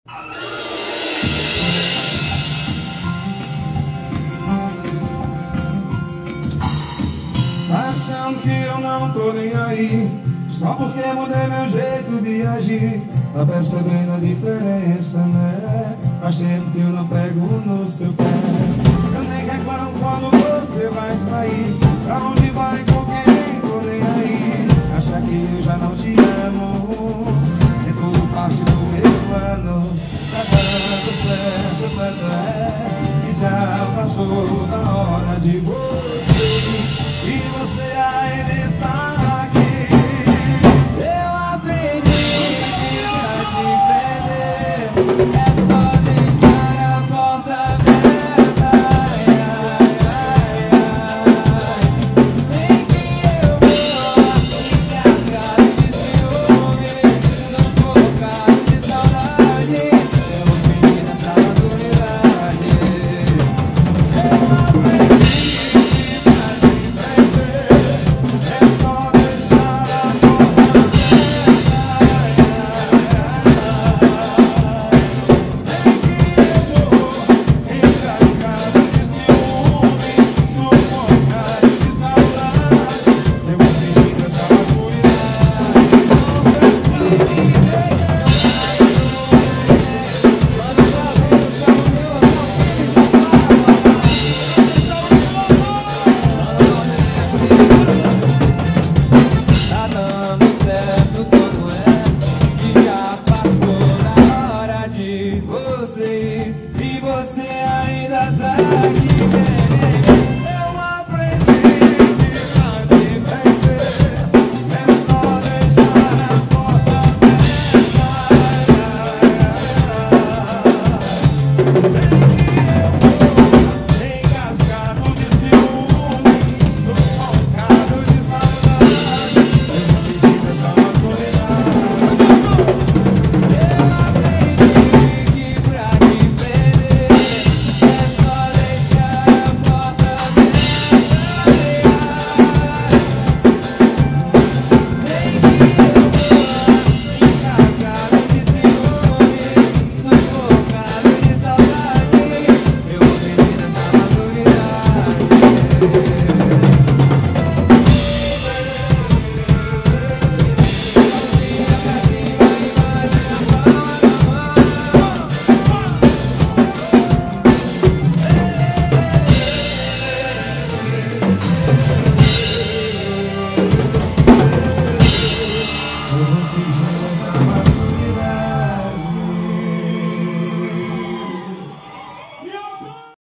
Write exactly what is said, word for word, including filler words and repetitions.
Tá achando que eu não tô nem aí, só porque mudei meu jeito de agir. Tá percebendo a diferença, né? Faz tempo que eu não pego no seu pé. Eu nem reclamo quando você vai sair. Pra onde vai, com quem, tô nem aí. Acha que eu já não te amo, é tudo parte do meu plano. Tá dando certo, tanto é que já passou da hora de você, e você ainda está aqui. Eu aprendi a te perder, é só